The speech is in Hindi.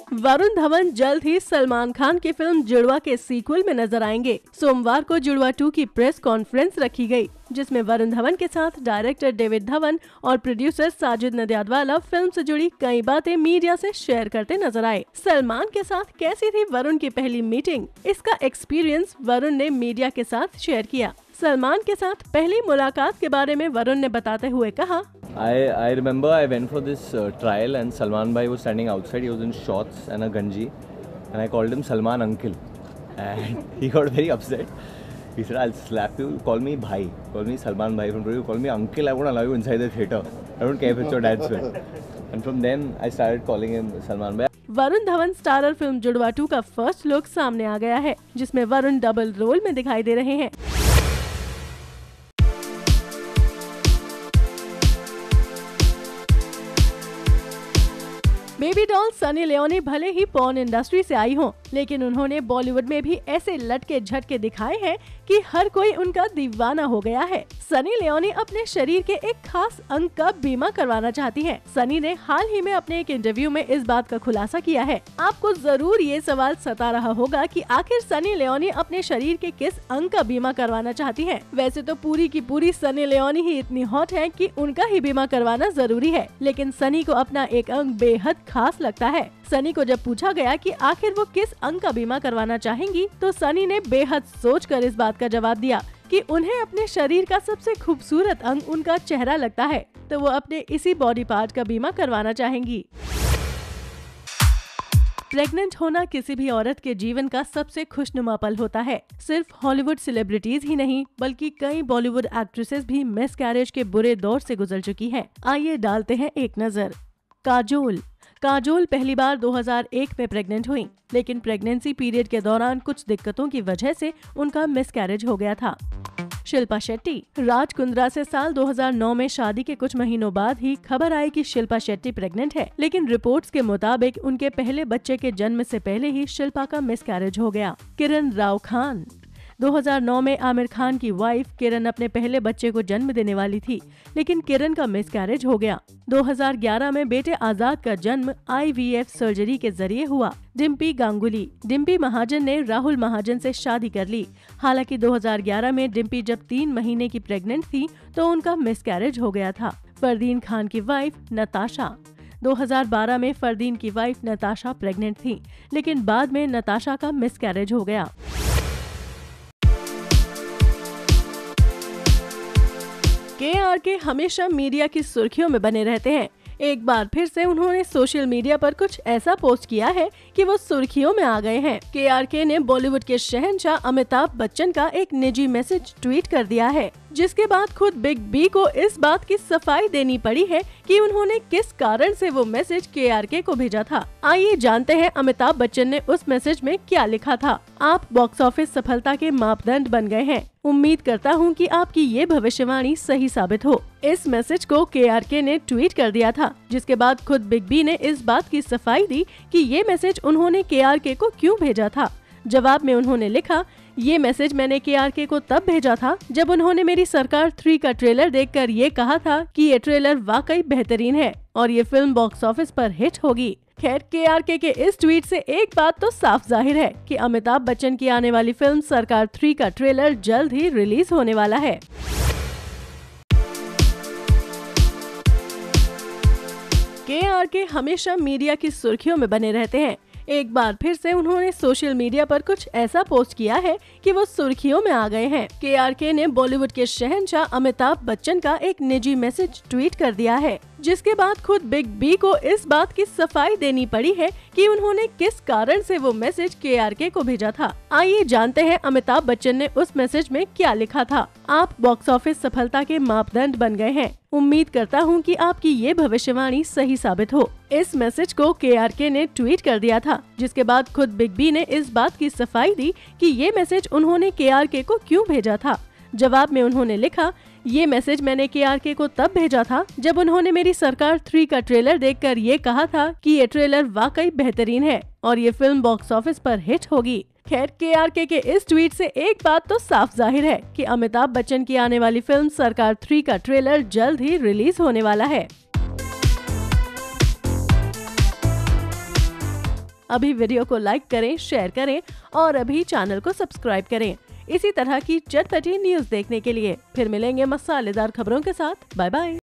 वरुण धवन जल्द ही सलमान खान की फिल्म जुड़वा के सीक्वल में नजर आएंगे। सोमवार को जुड़वा 2 की प्रेस कॉन्फ्रेंस रखी गई, जिसमें वरुण धवन के साथ डायरेक्टर डेविड धवन और प्रोड्यूसर साजिद नडियाडवाला फिल्म से जुड़ी कई बातें मीडिया से शेयर करते नजर आए। सलमान के साथ कैसी थी वरुण की पहली मीटिंग, इसका एक्सपीरियंस वरुण ने मीडिया के साथ शेयर किया। सलमान के साथ पहली मुलाकात के बारे में वरुण ने बताते हुए कहा, I remember I went for this trial and Salman bhai was standing outside. He was in shorts and a ganji, and I called him Salman uncle, and he got very upset. He said, "I'll slap you. Call me bhai. Call me Salman bhai from today. You call me uncle. I won't allow you inside the theater. I don't care if it's your dad's friend." And from then I started calling him Salman bhai. Varun Dhawan starrer film Judwaa 2 का फर्स्ट लुक सामने आ गया है, जिसमें वरुण डबल रोल में दिखाई दे रहे हैं। बेबी डॉल सनी लियोनी भले ही पॉर्न इंडस्ट्री से आई हो, लेकिन उन्होंने बॉलीवुड में भी ऐसे लटके झटके दिखाए हैं कि हर कोई उनका दीवाना हो गया है। सनी लियोनी अपने शरीर के एक खास अंग का बीमा करवाना चाहती हैं। सनी ने हाल ही में अपने एक इंटरव्यू में इस बात का खुलासा किया है। आपको जरूर ये सवाल सता रहा होगा कि आखिर सनी लियोनी अपने शरीर के किस अंग का बीमा करवाना चाहती है। वैसे तो पूरी की पूरी सनी लियोनी ही इतनी हॉट है कि उनका ही बीमा करवाना जरूरी है, लेकिन सनी को अपना एक अंग बेहद खास लगता है। सनी को जब पूछा गया कि आखिर वो किस अंग का बीमा करवाना चाहेंगी, तो सनी ने बेहद सोचकर इस बात का जवाब दिया कि उन्हें अपने शरीर का सबसे खूबसूरत अंग उनका चेहरा लगता है, तो वो अपने इसी बॉडी पार्ट का बीमा करवाना चाहेंगी। प्रेग्नेंट होना किसी भी औरत के जीवन का सबसे खुशनुमा पल होता है। सिर्फ हॉलीवुड सेलिब्रिटीज ही नहीं, बल्कि कई बॉलीवुड एक्ट्रेसेस भी मिसकैरेज के बुरे दौर से गुजर चुकी हैं। आइए डालते हैं एक नजर। काजोल पहली बार 2001 में प्रेग्नेंट हुई, लेकिन प्रेगनेंसी पीरियड के दौरान कुछ दिक्कतों की वजह से उनका मिसकैरेज हो गया था। शिल्पा शेट्टी राज कुंद्रा से साल 2009 में शादी के कुछ महीनों बाद ही खबर आई कि शिल्पा शेट्टी प्रेग्नेंट है, लेकिन रिपोर्ट्स के मुताबिक उनके पहले बच्चे के जन्म से पहले ही शिल्पा का मिसकैरेज हो गया। किरण राव खान 2009 में आमिर खान की वाइफ किरण अपने पहले बच्चे को जन्म देने वाली थी, लेकिन किरण का मिसकैरेज हो गया। 2011 में बेटे आजाद का जन्म IVF सर्जरी के जरिए हुआ। डिम्पी महाजन ने राहुल महाजन से शादी कर ली। हालांकि 2011 में डिम्पी जब 3 महीने की प्रेग्नेंट थी तो उनका मिसकैरेज हो गया था। फरदीन खान की वाइफ नताशा 2012 में फरदीन की वाइफ नताशा प्रेग्नेंट थी, लेकिन बाद में नताशा का मिसकैरेज हो गया। KRK हमेशा मीडिया की सुर्खियों में बने रहते हैं। एक बार फिर से उन्होंने सोशल मीडिया पर कुछ ऐसा पोस्ट किया है कि वो सुर्खियों में आ गए हैं। KRK ने बॉलीवुड के शहंशाह अमिताभ बच्चन का एक निजी मैसेज ट्वीट कर दिया है, जिसके बाद खुद बिग बी को इस बात की सफाई देनी पड़ी है कि उन्होंने किस कारण से वो मैसेज KRK को भेजा था। आइए जानते हैं अमिताभ बच्चन ने उस मैसेज में क्या लिखा था। आप बॉक्स ऑफिस सफलता के मापदंड बन गए हैं। उम्मीद करता हूं कि आपकी ये भविष्यवाणी सही साबित हो। इस मैसेज को KRK ने ट्वीट कर दिया था, जिसके बाद खुद बिग बी ने इस बात की सफाई दी कि ये मैसेज उन्होंने KRK को क्यों भेजा था। जवाब में उन्होंने लिखा, ये मैसेज मैंने KRK को तब भेजा था जब उन्होंने मेरी सरकार 3 का ट्रेलर देखकर ये कहा था कि ये ट्रेलर वाकई बेहतरीन है और ये फिल्म बॉक्स ऑफिस पर हिट होगी। खैर, KRK के इस ट्वीट से एक बात तो साफ जाहिर है कि अमिताभ बच्चन की आने वाली फिल्म सरकार 3 का ट्रेलर जल्द ही रिलीज होने वाला है। KRK हमेशा मीडिया की सुर्खियों में बने रहते हैं। एक बार फिर से उन्होंने सोशल मीडिया पर कुछ ऐसा पोस्ट किया है कि वो सुर्खियों में आ गए हैं। KRK ने बॉलीवुड के शहंशाह अमिताभ बच्चन का एक निजी मैसेज ट्वीट कर दिया है, जिसके बाद खुद बिग बी को इस बात की सफाई देनी पड़ी है कि उन्होंने किस कारण से वो मैसेज KRK को भेजा था। आइए जानते हैं अमिताभ बच्चन ने उस मैसेज में क्या लिखा था। आप बॉक्स ऑफिस सफलता के मापदंड बन गए हैं। उम्मीद करता हूं कि आपकी ये भविष्यवाणी सही साबित हो। इस मैसेज को KRK ने ट्वीट कर दिया था, जिसके बाद खुद बिग बी ने इस बात की सफाई दी कि ये मैसेज उन्होंने KRK को क्यों भेजा था। जवाब में उन्होंने लिखा, ये मैसेज मैंने KRK को तब भेजा था जब उन्होंने मेरी सरकार 3 का ट्रेलर देखकर ये कहा था कि ये ट्रेलर वाकई बेहतरीन है और ये फिल्म बॉक्स ऑफिस पर हिट होगी। खैर, KRK के इस ट्वीट से एक बात तो साफ जाहिर है कि अमिताभ बच्चन की आने वाली फिल्म सरकार 3 का ट्रेलर जल्द ही रिलीज होने वाला है। अभी वीडियो को लाइक करें, शेयर करें और अभी चैनल को सब्सक्राइब करें। इसी तरह की चटपटी न्यूज देखने के लिए फिर मिलेंगे मसालेदार खबरों के साथ। Bye bye.